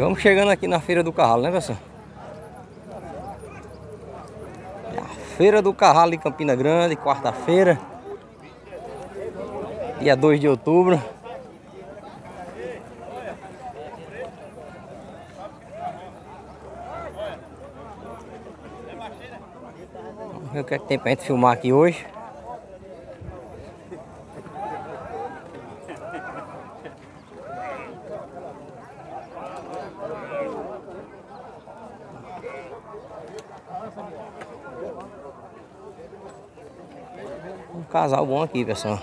Vamos chegando aqui na Feira do Carralo, né, pessoal? É a Feira do Carralo em Campina Grande, quarta-feira, dia 2 de outubro. Vamos ver o que é que tem pra gente filmar aqui hoje. Um casal bom aqui, pessoal.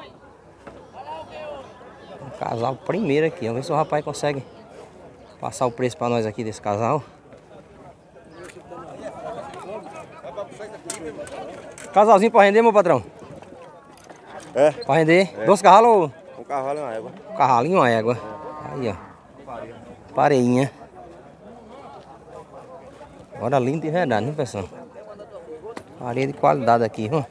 Um casal primeiro aqui. Vamos ver se o rapaz consegue passar o preço pra nós aqui desse casal. Casalzinho pra render, meu patrão? É. Pra render? É. 12 cavalos ou? Um cavalo e uma égua. Um carralinho e uma égua. Aí, ó. Pareinha. Olha, lindo de verdade, né, pessoal? Pareia de qualidade aqui, ó.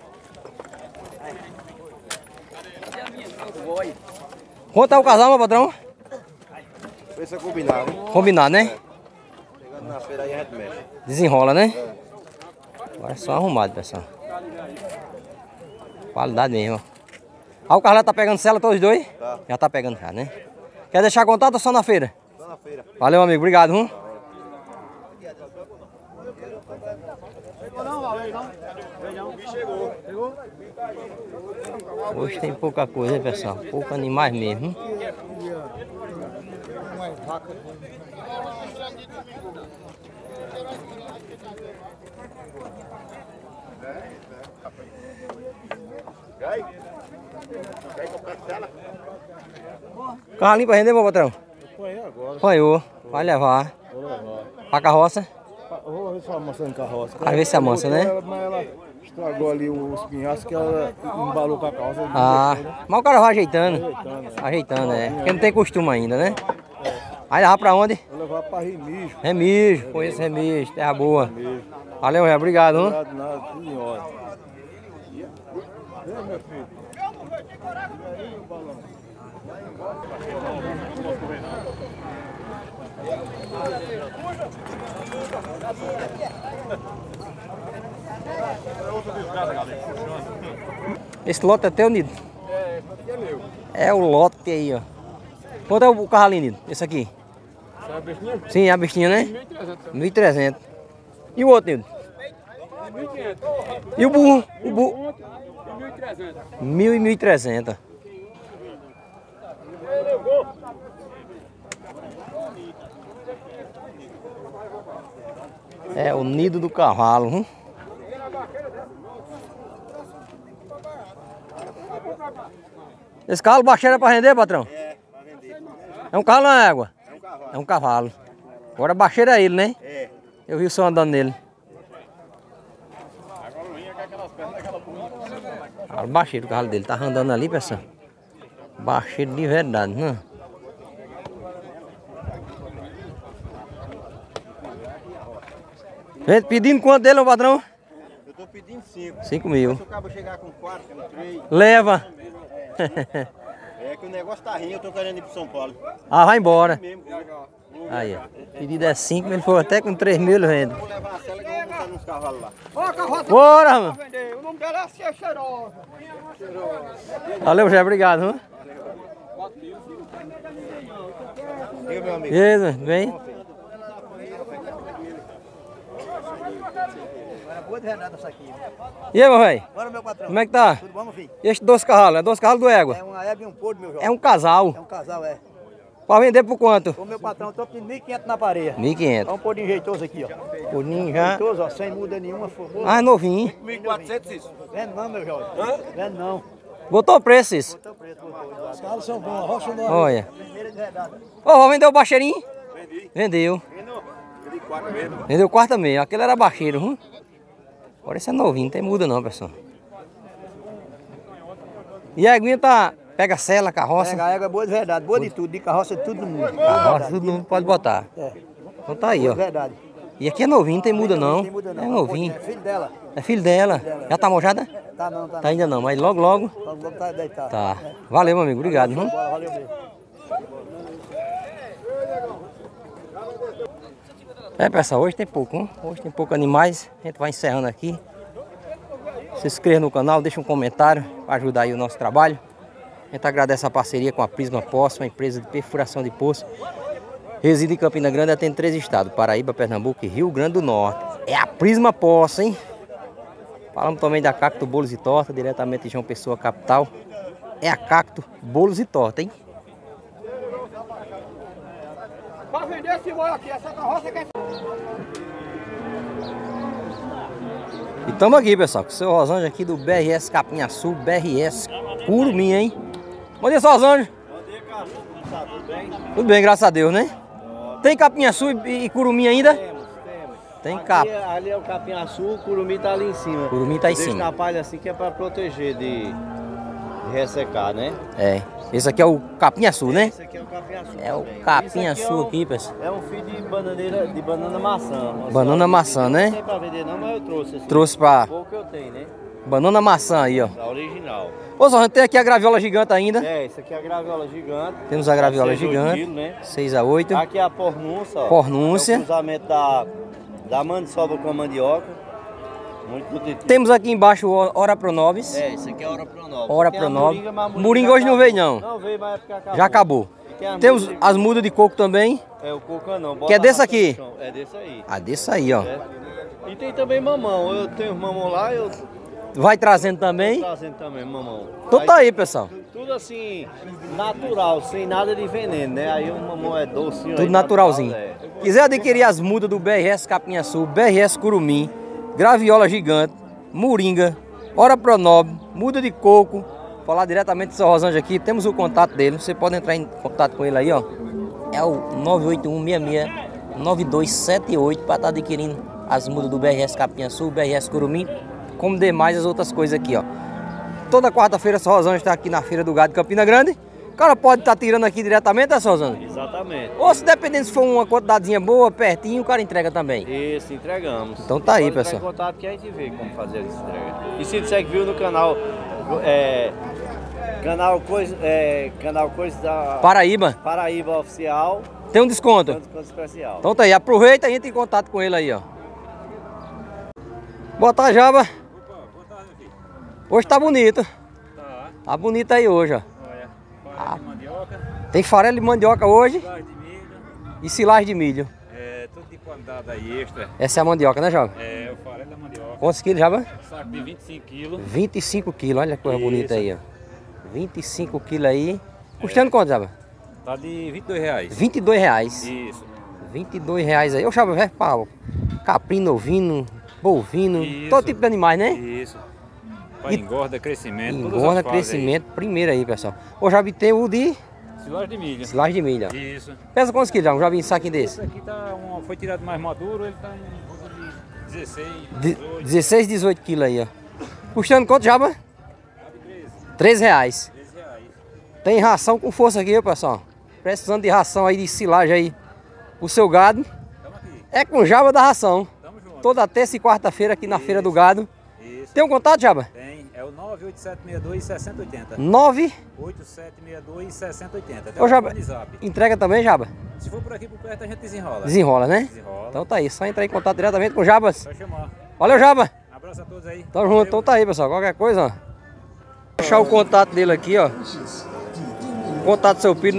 Quanto é o casal, meu patrão? Isso é combinado, hein? Combinado, né? É. Chegando na feira aí a gente mexe. Desenrola, né? É. Agora é só arrumado, pessoal. Qualidade mesmo, ó. Ah, o Carlos tá pegando cela todos os dois? Tá. Já tá pegando já, né? Quer deixar contato ou só na feira? Só na feira. Valeu, amigo. Obrigado, viu? Hoje tem pouca coisa, hein, pessoal? Pouco animais mesmo. Carlinho pra render, meu patrão? Apanhou. Vai levar. Pra carroça? Vou ver se ela amassando carroça. Vai ver se amassa, né? Ela estragou ali os pinhaços que ela embalou com a carroça. Ah, mas o cara vai ajeitando. Ajeitando, é. Porque não tem costume ainda, né? Vai levar pra onde? Vou levar pra Remijo. Remijo, conheço Remijo, terra boa. Valeu, Ré, obrigado, hein? Nada, nada, tudo em ordem. Vem, meu filho. Esse lote é teu, Nido? É, é meu. É o lote aí, ó. Quanto é o carralinho, Nido? Esse aqui? Essa é a bestinha? Sim, é a bestinha, né? 1.300. 1.300. E o outro, Nido? 1.500. E o burro? O burro? 1.300. 1.000 e 1.300. É o nido do cavalo, hein? Esse cavalo baixeiro é pra render, patrão? É, pra vender. É um cavalo ou é uma égua? É um cavalo. É um cavalo. Agora baixeiro é ele, né? É. Eu vi o senhor andando nele. Agora o rinha com aquelas pernas daquela punha. Cavalo baixeiro o cavalo dele. Tá andando ali, pessoal. Baixeiro de verdade, né? Pedindo quanto dele, meu patrão? Eu tô pedindo 5. 5 mil. Se o cabo chegar com 4, com 3. Leva. É que o negócio tá rindo, eu tô querendo ir pro São Paulo. Ah, vai embora. Mesmo. Aí, ó. Pedido é 5, ele foi até com 3 mil, ele vende. Vou levar a cela que eu vou botar nos cavalos lá. Ó, carroça Bora, mano. pra vender. O nome dela é Cheirosa. Valeu, Jé, obrigado. Viu? Diga, meu amigo. Beleza, bem? Boa de verdade essa aqui. E aí, meu velho? Bora, meu patrão. Como é que tá? Tudo bom, meu filho? E este 12 cavalos? É 12 cavalos do égua? É uma égua e um porco, meu jovem. É um casal. É um casal, é. Pra vender por quanto? Ô, meu patrão, tô pedindo 1.500 na pareia. 1.500. É um porquinho jeitoso aqui, ó. Purinho já. Jeitoso, ó, sem muda nenhuma, formoso. Ah, é novinho. 1.400 isso. Vende não, meu jovem. Vende não. Botou preço isso. Botou preço, botou. Os caras são bons, rocha não. Olha. Primeira de verdade. Ô, vai vender o baixeirinho? Vendi. Vendeu. Vendi 4 mesmo. Vendeu o quarto meio. Aquele era baixeiro, viu? Agora esse é novinho, não tem muda não, pessoal. E a aguinha tá... Pega cela, carroça. Pega a égua boa de verdade, boa de tudo, de carroça, tudo no mundo. Carroça, tudo mundo pode botar. É, Então tá aí, boa ó. de verdade. E aqui é novinho, não tem muda não. Não tem muda não. É novinho. É filho dela. É filho dela. Já tá mojada? Tá não, tá Tá ainda não, mas logo, logo. não. Logo tá deitado. Tá. Valeu, meu amigo. Obrigado, viu? Bora, valeu mesmo. É, pessoal, hoje tem pouco, hein? Hoje tem pouco animais. A gente vai encerrando aqui. Se inscreva no canal, deixa um comentário para ajudar aí o nosso trabalho. A gente agradece a parceria com a Prisma Poço, uma empresa de perfuração de poço. Reside em Campina Grande, atende 3 estados: Paraíba, Pernambuco e Rio Grande do Norte. É a Prisma Poço, hein? Falamos também da Cacto Bolos e Torta, diretamente de João Pessoa, capital. É a Cacto Bolos e Torta, hein? Para vender esse boi aqui, essa carroça que é... E estamos aqui, pessoal, com o seu Rosângel aqui do BRS Capinhaçu, BRS Curumim, hein? Bom dia, seu Rosângel. Bom dia, cara. Tudo bem? Tudo bem, graças a Deus, né? Tem Capinhaçu e Curumim ainda? Temos. Tem cap. Ali é o capinhaçu, o curumim tá ali em cima. Curumim tá em Deixa cima. na palha assim que é para proteger de ressecar, né? É. Esse aqui é o Capinhaçu, né? Esse aqui é o capinhaçu. É o também. Capinhaçu Isso aqui, pessoal. É um filho de bananeira, de banana maçã. Banana maçã, né? Não tem pra vender não, mas eu trouxe. Assim, Trouxe pra pouco eu tenho, né? banana maçã aí, ó. A original. Ô, Rosângel, tem aqui a graviola gigante ainda. É, isso aqui é a graviola gigante. Temos a graviola 6 a 8 gigante. quilos, né? 6 a 8. Aqui é a pornúncia, ó. Pornúncia. É o cruzamento da mandioca com a mandioca. Muito bonito. Temos aqui embaixo o Ora Pronobis. É, isso aqui é Ora Pronobis. Ora Tem a Pronobis. moringa, mas a Moringa hoje não veio, não. Não veio, mas é porque acabou. Já acabou. Tem as Temos mudas as mudas de coco também. É o coco não. Que é desse aqui? É desse aí. Ah, desse aí, ó. É. E tem também mamão. Eu tenho mamão lá, eu tô Vai trazendo também. trazendo também mamão. Então tá aí, pessoal. Tudo assim, natural, sem nada de veneno, né? Aí o mamão é docinho. Tudo aí, naturalzinho. natural, é. Quiser adquirir as mudas do BRS Capinhaçu, BRS Curumim, graviola gigante, moringa, Ora Pronob, muda de coco, falar diretamente do seu Rosângel aqui, temos o contato dele, você pode entrar em contato com ele aí, ó. É o 981669278 para estar adquirindo as mudas do BRS Capinhaçu, BRS Curumim, como demais as outras coisas aqui, ó. Toda quarta-feira, seu Rosângel está aqui na Feira do Gado de Campina Grande. O cara pode estar tirando aqui diretamente, né, seu Rosângel? Exatamente. Ou se dependendo se for uma quantidadezinha boa, pertinho, o cara entrega também. Isso, entregamos. Então tá aí, Pode entrar pessoal. em contato que a gente vê como fazer essa entrega. E se disser que viu no canal, canal Coisa da Paraíba, Paraíba Oficial, tem um desconto. desconto especial. Então tá aí, aproveita e entra em contato com ele aí, ó. Boa tarde, Jaba. Hoje tá bonito. Tá bonito aí hoje, ó. Olha, farelo de mandioca, Tem farelo de mandioca hoje silagem de milho, e silagem de milho. tudo de qualidade aí extra. Essa é a mandioca, né, Jaba? É o farelo da mandioca, Quantos quilos, Jaba? saco de 25 quilos, 25 quilos, olha que coisa Isso. bonita aí, ó. 25 quilos aí. Custando quanto, Jaba? tá de R$22. 22 reais. Isso. 22 reais aí. Ô, Jaba, é pau. Caprino, ovino, bovino, Isso. todo tipo de animais, né? Isso. Pra E- engorda, crescimento, todas Engorda, as fases crescimento, primeiro aí, pessoal. Ô, já vi tem o de aí. Silagem de milho. silagem de milho, ó. Isso. Pesa quantos quilos, já vi um saquinho desse? Esse aqui foi tirado mais maduro, ele tá em volta de 16, De 18, 16, 18 quilos aí, ó. Custando quanto, Jaba? 13 reais. R$13. Tem ração com força aqui, ó, pessoal. Precisando de ração aí, de silagem aí pro seu gado. Tamo aqui, É com Jaba da ração. tamo junto. Toda terça e quarta-feira aqui na Feira do Gado. Isso. Tem um contato, Jaba? Tem, é o 98762-6080. 9. 8762-6080. Ô, Jaba, Telefone zap. entrega também, Jaba? Se for por aqui por perto, a gente desenrola. Desenrola, né? Desenrola. Então tá aí, só entrar em contato diretamente com o Jabas. Só chamar. Valeu, Jaba! Abraço a todos aí. Tamo junto, então tá aí, pessoal. Qualquer coisa, ó. Vou deixar o contato dele aqui, ó. Contato do seu Piro,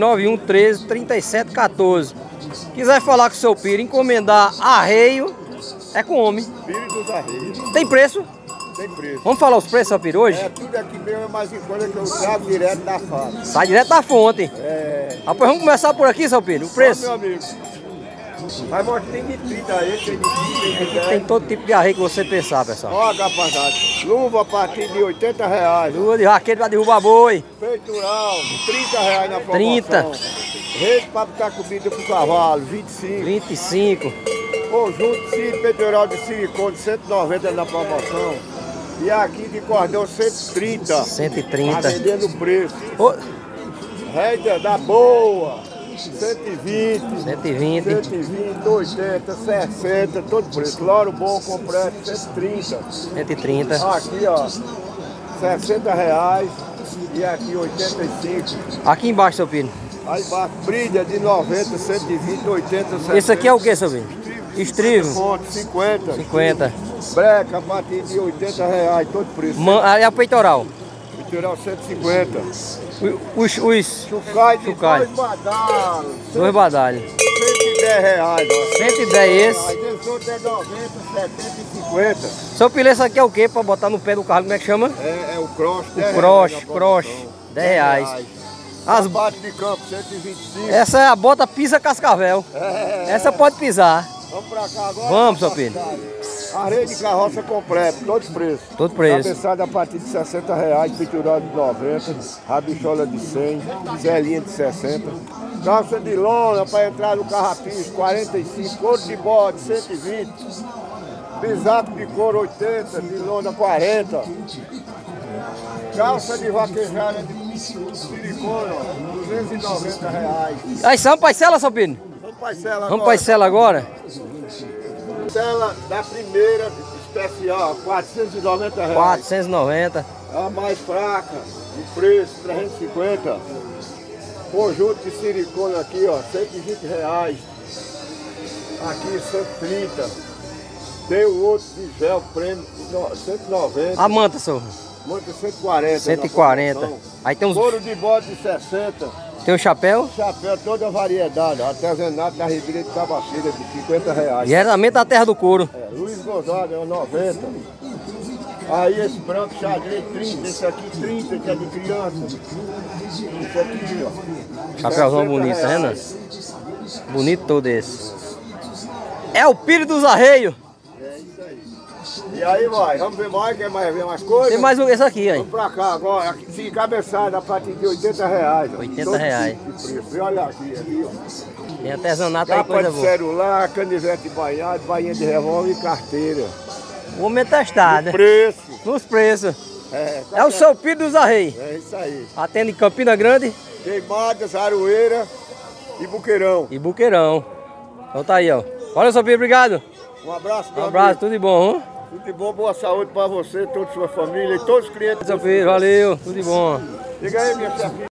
9113-3714. Quiser falar com o seu Piro, encomendar arreio, é com homem. Filho dos arreios. Tem preço? Tem preço. Vamos falar os preços, seu Piro, hoje? É, tudo aqui mesmo é mais em conta que eu trago direto da fábrica. Sai direto da fonte. É. Rapaz, vamos começar por aqui, seu Piro. O preço? Ó, meu amigo. Mas mostra, tem de 30 aí, tem de 20, tem de 10. Tem todo tipo de arreio que você pensar, pessoal. Ó, rapaziada. Luva a partir de R$80. Lua de raquete pra derrubar boi. Peitoral, R$30 na promoção. 30. Rede para botar comida pro cavalo, 25. 25. Conjunto de peitoral de silicone, 190 na promoção. E aqui de cordão, 130. Tá 130. vendendo preço. Ô, Rédea da boa, 120. 120. 120, 80, 60, todo preço. Loro bom completo, 130. 130. Aqui, ó, R$60 e aqui 85. Aqui embaixo, seu Piro. Aí embaixo, brilha de 90, 120, 80, 60. Esse aqui é o que, seu Piro? Estribo de Estribo. Ponto, 50. 50. Breca a partir de R$80, todo preço. É a peitoral. Peitoral 150. Os Chucai de Chucai. 2 badalos. 2 badalhos. R$110, ó. 110 esse. Aí eles outros é 90, 70 e 50. Seu Pilê, isso aqui é o quê? Pra botar no pé do carro, como é que chama? É o cross, O cross, R$10. As Bate de campo, 125. Essa é a bota pisa cascavel. Essa pode pisar. Vamos pra cá agora. Vamos, seu filho. Areia de carroça completa, todos os preços. Todo preço. Cabeçada a partir de R$60, peitoral de 90, rabichola de 100, zelinha de 60. Calça de lona para entrar no carrapicho, 45, couro de bode, 120. Bisaco de couro, 80, de lona, 40. Calça de vaquejada de silicone, R$290. Aí são parcela, seu filho? Vamos parcela agora. Vamos parcela agora? Parcela da primeira especial, R$490. 490. A mais fraca, de preço, 350. Conjunto de silicone aqui, ó, R$120. Aqui, 130. Tem o outro de gel prêmio, 190. A manta, senhor? Manta 140. 140. Aí tem uns. Couro de bode de 60. Tem o chapéu? Chapéu, toda variedade. Artesanato da Ribeira de Tabacida, de R$50. Diretamente da terra do couro. Luiz Gonzaga, é 90. Aí esse branco xadrez 30, esse aqui 30, que é de criança. Esse aqui, ó. Chapéuzão bonito, tá vendo? Bonito todo esse. É o Pires dos Arreios. É isso aí. E aí vai, vamos ver mais, quer mais ver mais coisas? Tem mais esse aqui, aí. Vamos pra cá agora, aqui, cabeçada a partir de R$80. Ó. R$80. Todo tipo de preço. E olha aqui, ó. Tem artesanato aí, Capa coisa de boa. celular, canivete banhado, bainha de revólver e carteira. O homem é testado. Preço. Nos preços. Tá É o seu Pires dos Arreios. É isso aí. Atende em Campina Grande Queimadas, Aroeira e Buqueirão. e Buqueirão. Então tá aí, ó. Olha, seu Pires, obrigado. Um abraço, meu Um abraço, amigo. tudo de bom, hein? Tudo de bom, boa saúde pra você, toda a sua família e todos os clientes. Seu Pires, valeu, tudo de bom. Diga aí, minha chefe.